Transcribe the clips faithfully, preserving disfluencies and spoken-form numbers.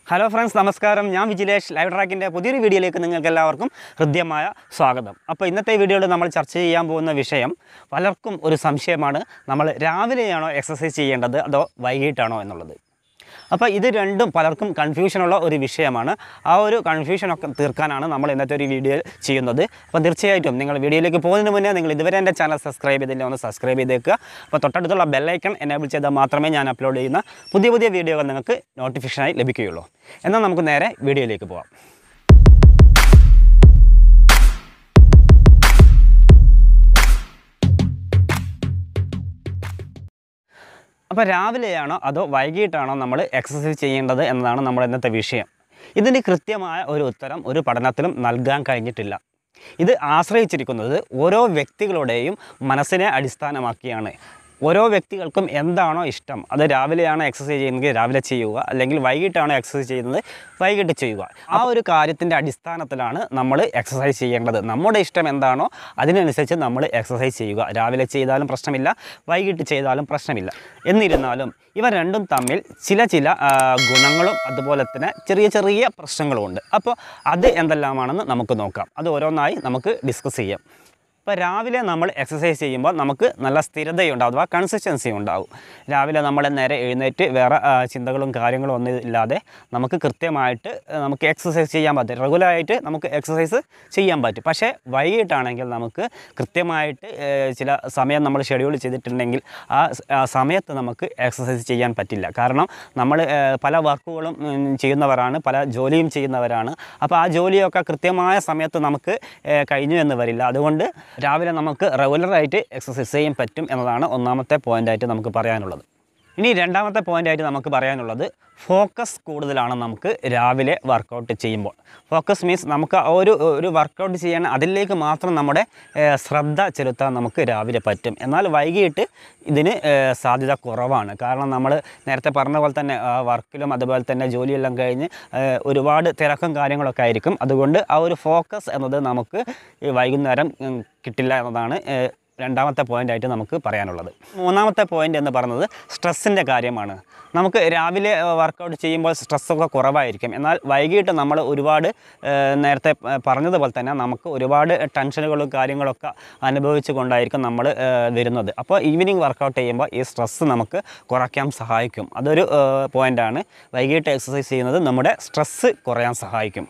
Hello friends, Namaskaram. I am Vijilesh. Live track in the Pudiri video like Ningalkum, Hrudyamaya Swagadam. Upon in the video, the Namal Charchi Yambuna Vishayam, Valakum or some shamana, Namal Raviliano exercise and the Vaigitano and all. അപ്പോൾ ഇത് രണ്ടും പലർക്കും confusion ഉള്ള ഒരു വിഷയമാണ് ആ ഒരു confusion ഒക്കെ തീർക്കാനാണ് നമ്മൾ ഇന്നത്തെ ഒരു വീഡിയോ ചെയ്യുന്നത് അപ്പോൾ തീർച്ചയായിട്ടും നിങ്ങൾ വീഡിയോയിലേക്ക് പോകുന്നതിന് മുന്നേ നിങ്ങൾ ഇതുവരെ എൻ്റെ ചാനൽ സബ്സ്ക്രൈബ് ചെയ്തില്ല ഒന്ന് സബ്സ്ക്രൈബ് ചെയ്തേക്കുക അപ്പോൾ തൊട്ടടുത്തുള്ള ബെൽ ഐക്കൺ എനേബിൾ ചെയ്താൽ മാത്രമേ ഞാൻ അപ്ലോഡ് ചെയ്യുന്ന പുതിയ പുതിയ വീഡിയോകൾ നിങ്ങൾക്ക് നോട്ടിഫിക്കേഷനായി ലഭിക്കുകയുള്ളൂ എന്നാൽ നമുക്ക് നേരെ വീഡിയോയിലേക്ക് പോകാം അപ്പോൾ രാവിലെയാണോ അതോ വൈകിട്ടാണോ നമ്മൾ എക്സർസൈസ് ചെയ്യേണ്ടത് എന്നതാണ് നമ്മുടെ ഇന്നത്തെ വിഷയം. ഇതിന് കൃത്യമായ ഒരു ഉത്തരം ഒരു പഠനത്തിലും നൽകാൻ കഴിഞ്ഞിട്ടില്ല. ഇത് ആശ്രയിച്ചിരിക്കുന്നത് ഓരോ വ്യക്തികളുടെയും മനസ്സിനെ അടിസ്ഥാനമാക്കിയാണ്. ഓരോ വ്യക്തികൾക്കും എന്താണോ ഇഷ്ടം അത് രാവിലെയാണോ എക്സർസൈസ് ചെയ്യുന്നത് രാവിലെ ചെയ്യുക അല്ലെങ്കിൽ വൈകിട്ടാണോ എക്സർസൈസ് ചെയ്യുന്നത് വൈകിട്ട് ചെയ്യുക. ആ ഒരു കാര്യത്തിൻ്റെ അടിസ്ഥാനത്തിലാണ് നമ്മൾ എക്സർസൈസ് ചെയ്യേണ്ടത്. നമ്മുടെ ഇഷ്ടം എന്താണോ അതിനനുസരിച്ച് നമ്മൾ എക്സർസൈസ് ചെയ്യുക. രാവിലെ ചെയ്താലും പ്രശ്നമില്ല, വൈകിട്ട് ചെയ്താലും പ്രശ്നമില്ല. എന്നിരുന്നാലും ഇവ രണ്ടും തമ്മിൽ ചില ചില ഗുണങ്ങളും അതുപോലെ തന്നെ ചെറിയ ചെറിയ പ്രശ്നങ്ങളുമുണ്ട്. അപ്പോൾ അത് എന്തെല്ലാമാണെന്ന് നമുക്ക് നോക്കാം. അത് ഓരോന്നായി നമുക്ക് ഡിസ്കസ് ചെയ്യാം. ഇപ്പോൾ രാവിലെ നമ്മൾ എക്സർസൈസ് ചെയ്യുമ്പോൾ നമുക്ക് നല്ല സ്ഥിരതയുണ്ടാവും, അഥവാ കൺസിസ്റ്റൻസി ഉണ്ടാവും. രാവിലെ നമ്മൾ നേരെ എഴുന്നേറ്റ് വേറെ ചിന്തകളും കാര്യങ്ങളും ഒന്നും ഇല്ലാതെ നമുക്ക് കൃത്യമായിട്ട് നമുക്ക് എക്സർസൈസ് ചെയ്യാൻ പറ്റും, റെഗുലറായിട്ട് നമുക്ക് എക്സർസൈസ് ചെയ്യാൻ പറ്റും. പക്ഷേ വൈകിട്ടാണെങ്കിൽ നമുക്ക് കൃത്യമായിട്ട് ചില സമയം നമ്മൾ ഷെഡ്യൂൾ ചെയ്തിട്ടുണ്ടെങ്കിൽ ആ സമയത്ത് നമുക്ക് എക്സർസൈസ് ചെയ്യാൻ പറ്റില്ല. കാരണം നമ്മൾ പല വർക്കുകളും ചെയ്യുന്നവരാണ്, പല ജോലിയും ചെയ്യുന്നവരാണ്. അപ്പോൾ ആ ജോലിയൊക്കെ കൃത്യമായ സമയത്ത് നമുക്ക് കഴിഞ്ഞു എന്ന് വരില്ല. അതുകൊണ്ട് രാവിലെ നമുക്ക് റെഗുലറായിട്ട് എക്സർസൈസ് ചെയ്യാൻ പറ്റും എന്നതാണ് ഒന്നാമത്തെ പോയിൻ്റായിട്ട് നമുക്ക് പറയാനുള്ളത്. ഇനി രണ്ടാമത്തെ പോയിൻ്റായിട്ട് നമുക്ക് പറയാനുള്ളത് ഫോക്കസ് കൂടുതലാണ് നമുക്ക് രാവിലെ വർക്കൗട്ട് ചെയ്യുമ്പോൾ. ഫോക്കസ് മീൻസ് നമുക്ക് ഒരു ഒരു വർക്കൗട്ട് ചെയ്യാൻ അതിലേക്ക് മാത്രം നമ്മുടെ ശ്രദ്ധ ചെലുത്താൻ നമുക്ക് രാവിലെ പറ്റും. എന്നാൽ വൈകിട്ട് ഇതിന് സാധ്യത കുറവാണ്. കാരണം നമ്മൾ നേരത്തെ പറഞ്ഞ പോലെ തന്നെ വർക്കിലും അതുപോലെ തന്നെ ജോലിയെല്ലാം കഴിഞ്ഞ് ഒരുപാട് തിരക്കും കാര്യങ്ങളൊക്കെ ആയിരിക്കും. അതുകൊണ്ട് ആ ഒരു ഫോക്കസ് എന്നത് നമുക്ക് വൈകുന്നേരം കിട്ടില്ല എന്നതാണ് രണ്ടാമത്തെ പോയിൻ്റായിട്ട് നമുക്ക് പറയാനുള്ളത്. മൂന്നാമത്തെ പോയിൻ്റ് എന്ന് പറയുന്നത് സ്ട്രെസ്സിൻ്റെ കാര്യമാണ്. നമുക്ക് രാവിലെ വർക്കൗട്ട് ചെയ്യുമ്പോൾ സ്ട്രെസ്സൊക്കെ കുറവായിരിക്കും. എന്നാൽ വൈകിട്ട് നമ്മൾ ഒരുപാട് നേരത്തെ പറഞ്ഞതുപോലെ തന്നെ നമുക്ക് ഒരുപാട് ടെൻഷനുകളും കാര്യങ്ങളൊക്കെ അനുഭവിച്ചു കൊണ്ടായിരിക്കും നമ്മൾ വരുന്നത്. അപ്പോൾ ഈവനിങ് വർക്കൗട്ട് ചെയ്യുമ്പോൾ ഈ സ്ട്രെസ്സ് നമുക്ക് കുറയ്ക്കാൻ സഹായിക്കും. അതൊരു പോയിൻ്റാണ്. വൈകിട്ട് എക്സർസൈസ് ചെയ്യുന്നത് നമ്മുടെ സ്ട്രെസ്സ് കുറയാൻ സഹായിക്കും.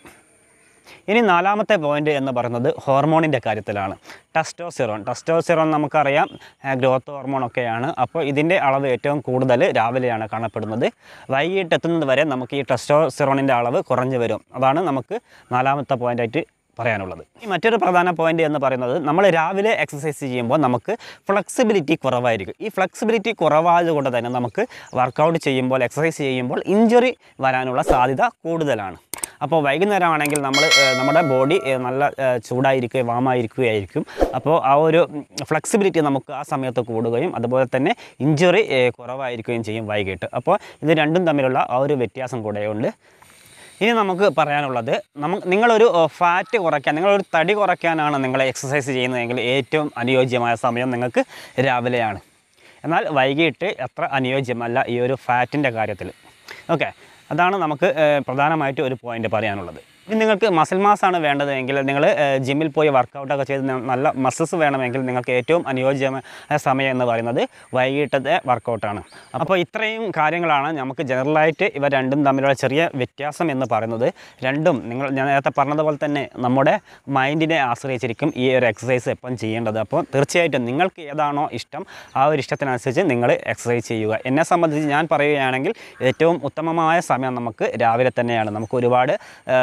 ഇനി നാലാമത്തെ പോയിൻ്റ് എന്ന് പറയുന്നത് ഹോർമോണിൻ്റെ കാര്യത്തിലാണ്. ടെസ്റ്റോസ്റ്റിറോൺ ടെസ്റ്റോസ്റ്റിറോൺ നമുക്കറിയാം ഗ്രോത്ത് ഹോർമോണൊക്കെയാണ്. അപ്പോൾ ഇതിൻ്റെ അളവ് ഏറ്റവും കൂടുതൽ രാവിലെയാണ് കാണപ്പെടുന്നത്. വൈകിട്ട് എത്തുന്നത് വരെ നമുക്ക് ഈ ടെസ്റ്റോസ്റ്റിറോണിൻ്റെ അളവ് കുറഞ്ഞു വരും. അതാണ് നമുക്ക് നാലാമത്തെ പോയിൻ്റായിട്ട് പറയാനുള്ളത്. ഈ മറ്റൊരു പ്രധാന പോയിൻ്റ് എന്ന് പറയുന്നത് നമ്മൾ രാവിലെ എക്സർസൈസ് ചെയ്യുമ്പോൾ നമുക്ക് ഫ്ലെക്സിബിലിറ്റി കുറവായിരിക്കും. ഈ ഫ്ലെക്സിബിലിറ്റി കുറവായതുകൊണ്ട് തന്നെ നമുക്ക് വർക്കൗട്ട് ചെയ്യുമ്പോൾ എക്സർസൈസ് ചെയ്യുമ്പോൾ ഇഞ്ചുറി വരാനുള്ള സാധ്യത കൂടുതലാണ്. അപ്പോൾ വൈകുന്നേരം ആണെങ്കിൽ നമ്മൾ നമ്മുടെ ബോഡി നല്ല ചൂടായിരിക്കുകയും വാമായിരിക്കുകയായിരിക്കും. അപ്പോൾ ആ ഒരു ഫ്ലെക്സിബിലിറ്റി നമുക്ക് ആ സമയത്ത് കൂടുകയും അതുപോലെ തന്നെ ഇഞ്ചുറി കുറവായിരിക്കുകയും ചെയ്യും വൈകിട്ട്. അപ്പോൾ ഇത് രണ്ടും തമ്മിലുള്ള ആ ഒരു വ്യത്യാസം കൂടെയുണ്ട്. ഇനി നമുക്ക് പറയാനുള്ളത് നമുക്ക് നിങ്ങളൊരു ഫാറ്റ് കുറയ്ക്കാൻ നിങ്ങളൊരു തടി കുറയ്ക്കാനാണ് നിങ്ങൾ എക്സർസൈസ് ചെയ്യുന്നതെങ്കിൽ ഏറ്റവും അനുയോജ്യമായ സമയം നിങ്ങൾക്ക് രാവിലെയാണ്. എന്നാൽ വൈകിട്ട് അത്ര അനുയോജ്യമല്ല ഈ ഒരു ഫാറ്റിൻ്റെ കാര്യത്തിൽ. ഓക്കെ, അതാണ് നമുക്ക് പ്രധാനമായിട്ട് ഒരു പോയിൻ്റ് പറയാനുള്ളത്. ഇനി നിങ്ങൾക്ക് മസിൽ മാസാണ് വേണ്ടതെങ്കിൽ നിങ്ങൾ ജിമ്മിൽ പോയി വർക്കൗട്ടൊക്കെ ചെയ്ത് നല്ല മസിൽസ് വേണമെങ്കിൽ നിങ്ങൾക്ക് ഏറ്റവും അനുയോജ്യമായ സമയം എന്ന് പറയുന്നത് വൈകിട്ടത്തെ വർക്കൗട്ടാണ്. അപ്പോൾ ഇത്രയും കാര്യങ്ങളാണ് നമുക്ക് ജനറലായിട്ട് ഇവ രണ്ടും തമ്മിലുള്ള ചെറിയ വ്യത്യാസം എന്ന് പറയുന്നത്. രണ്ടും നിങ്ങൾ ഞാൻ നേരത്തെ പറഞ്ഞതുപോലെ തന്നെ നമ്മുടെ മൈൻഡിനെ ആശ്രയിച്ചിരിക്കും ഈ ഒരു എക്സസൈസ് എപ്പം ചെയ്യേണ്ടത്. അപ്പോൾ തീർച്ചയായിട്ടും നിങ്ങൾക്ക് ഏതാണോ ഇഷ്ടം ആ ഒരു ഇഷ്ടത്തിനനുസരിച്ച് നിങ്ങൾ എക്സസൈസ് ചെയ്യുക. എന്നെ സംബന്ധിച്ച് ഞാൻ പറയുകയാണെങ്കിൽ ഏറ്റവും ഉത്തമമായ സമയം നമുക്ക് രാവിലെ തന്നെയാണ്. നമുക്ക് ഒരുപാട്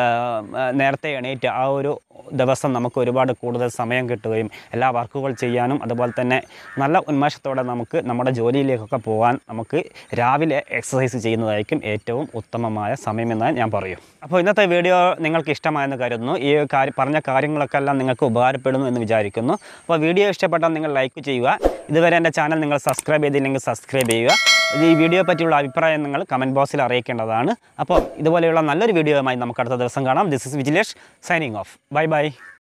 നേരത്തെ എണീറ്റ് ആ ഒരു ദിവസം നമുക്ക് ഒരുപാട് കൂടുതൽ സമയം കിട്ടുകയും എല്ലാ വർക്കുകൾ ചെയ്യാനും അതുപോലെ തന്നെ നല്ല ഉന്മേഷത്തോടെ നമുക്ക് നമ്മുടെ ജോലിയിലേക്കൊക്കെ പോകാൻ നമുക്ക് രാവിലെ എക്സർസൈസ് ചെയ്യുന്നതായിരിക്കും ഏറ്റവും ഉത്തമമായ സമയമെന്ന് ഞാൻ പറയും. അപ്പോൾ ഇന്നത്തെ വീഡിയോ നിങ്ങൾക്ക് ഇഷ്ടമായെന്ന് കരുതുന്നു. ഈ കാര്യം പറഞ്ഞ കാര്യങ്ങളൊക്കെ എല്ലാം നിങ്ങൾക്ക് ഉപകാരപ്പെടുന്നു എന്ന് വിചാരിക്കുന്നു. അപ്പോൾ വീഡിയോ ഇഷ്ടപ്പെട്ടാൽ നിങ്ങൾ ലൈക്ക് ചെയ്യുക. ഇതുവരെ എൻ്റെ ചാനൽ നിങ്ങൾ സബ്സ്ക്രൈബ് ചെയ്തില്ലെങ്കിൽ സബ്സ്ക്രൈബ് ചെയ്യുക. ഈ വീഡിയോ പറ്റിയുള്ള അഭിപ്രായം നിങ്ങൾ കമൻറ്റ് ബോക്സിൽ അറിയിക്കേണ്ടതാണ്. അപ്പോൾ ഇതുപോലെയുള്ള നല്ലൊരു വീഡിയോയുമായി നമുക്ക് അടുത്ത ദിവസം കാണാം. This is Vigilesh signing off. Bye by.